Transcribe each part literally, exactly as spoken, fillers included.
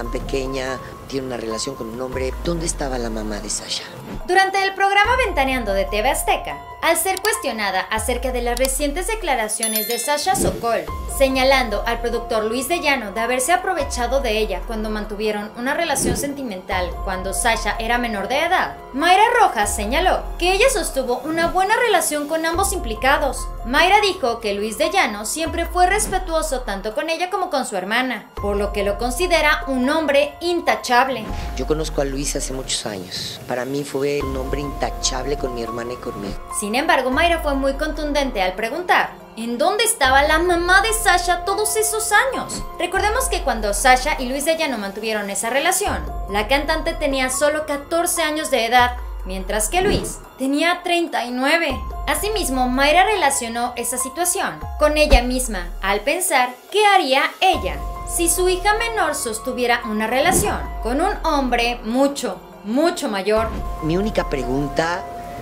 tan pequeña, tiene una relación con un hombre. ¿Dónde estaba la mamá de Sasha? Durante el programa Ventaneando de T V Azteca, al ser cuestionada acerca de las recientes declaraciones de Sasha Sokol, señalando al productor Luis de Llano de haberse aprovechado de ella cuando mantuvieron una relación sentimental cuando Sasha era menor de edad, Mayra Rojas señaló que ella sostuvo una buena relación con ambos implicados. Mayra dijo que Luis de Llano siempre fue respetuoso tanto con ella como con su hermana, por lo que lo considera un hombre intachable. Yo conozco a Luis hace muchos años. Para mí fue un hombre intachable con mi hermana y conmigo. Sin embargo, Mayra fue muy contundente al preguntar ¿en dónde estaba la mamá de Sasha todos esos años? Recordemos que cuando Sasha y Luis de Llano mantuvieron esa relación, la cantante tenía solo catorce años de edad, mientras que Luis tenía treinta y nueve. Asimismo, Mayra relacionó esa situación con ella misma al pensar qué haría ella si su hija menor sostuviera una relación con un hombre mucho, mucho mayor. Mi única pregunta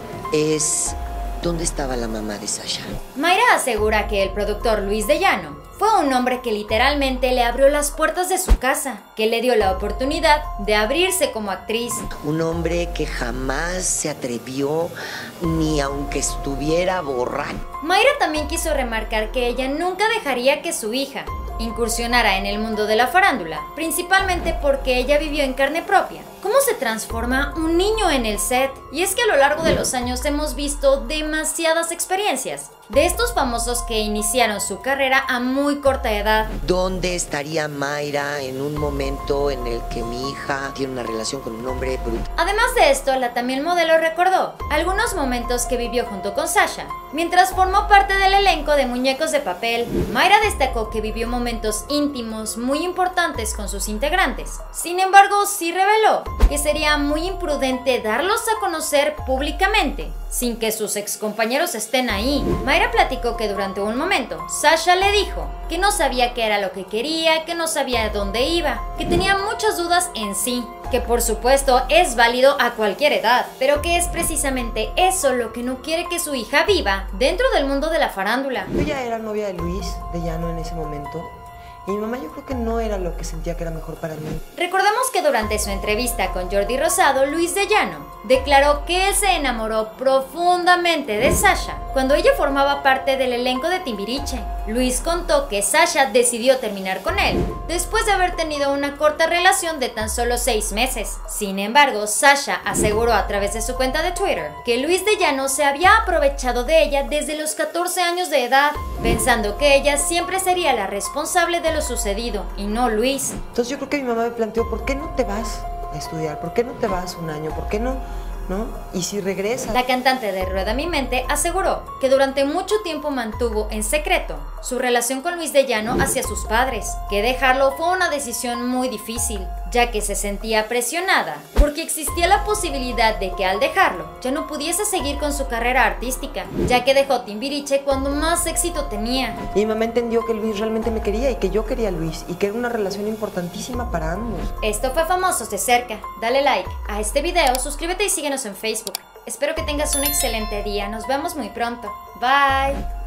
es ¿dónde estaba la mamá de Sasha? Mayra asegura que el productor Luis de Llano fue un hombre que literalmente le abrió las puertas de su casa, que le dio la oportunidad de abrirse como actriz. Un hombre que jamás se atrevió, ni aunque estuviera borracho. Mayra también quiso remarcar que ella nunca dejaría que su hija incursionara en el mundo de la farándula, principalmente porque ella vivió en carne propia cómo se transforma un niño en el set. Y es que a lo largo de los años hemos visto demasiadas experiencias de estos famosos que iniciaron su carrera a muy corta edad. ¿Dónde estaría Mayra en un momento en el que mi hija tiene una relación con un hombre brutal? Además de esto, la también modelo recordó algunos momentos que vivió junto con Sasha. Mientras formó parte del elenco de Muñecos de Papel, Mayra destacó que vivió momentos íntimos muy importantes con sus integrantes. Sin embargo, sí reveló que sería muy imprudente darlos a conocer públicamente, sin que sus excompañeros estén ahí. Mayra platicó que durante un momento, Sasha le dijo que no sabía qué era lo que quería, que no sabía dónde iba, que tenía muchas dudas en sí, que por supuesto es válido a cualquier edad, pero que es precisamente eso lo que no quiere que su hija viva dentro del mundo de la farándula. Yo ya era novia de Luis de Llano en ese momento. Y mi mamá yo creo que no era lo que sentía que era mejor para mí. Recordemos que durante su entrevista con Jordi Rosado, Luis de Llano declaró que él se enamoró profundamente de Sasha cuando ella formaba parte del elenco de Timbiriche. Luis contó que Sasha decidió terminar con él después de haber tenido una corta relación de tan solo seis meses. Sin embargo, Sasha aseguró a través de su cuenta de Twitter que Luis de Llano se había aprovechado de ella desde los catorce años de edad, pensando que ella siempre sería la responsable de lo sucedido y no Luis. Entonces yo creo que mi mamá me planteó, ¿por qué no te vas a estudiar? ¿Por qué no te vas un año? ¿Por qué no? ¿No? Y si regresas. La cantante de Rueda Mi Mente aseguró que durante mucho tiempo mantuvo en secreto su relación con Luis de Llano hacia sus padres, que dejarlo fue una decisión muy difícil, ya que se sentía presionada, porque existía la posibilidad de que al dejarlo ya no pudiese seguir con su carrera artística, ya que dejó Timbiriche cuando más éxito tenía. Y mi mamá entendió que Luis realmente me quería y que yo quería a Luis y que era una relación importantísima para ambos. Esto fue Famosos de Cerca. Dale like a este video, suscríbete y síguenos en Facebook. Espero que tengas un excelente día. Nos vemos muy pronto. Bye.